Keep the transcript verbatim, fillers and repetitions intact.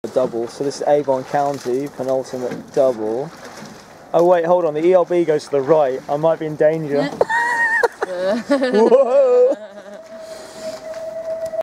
Double, so this is Avon County, penultimate double. Oh wait, hold on, the E L B goes to the right. I might be in danger. Whoa!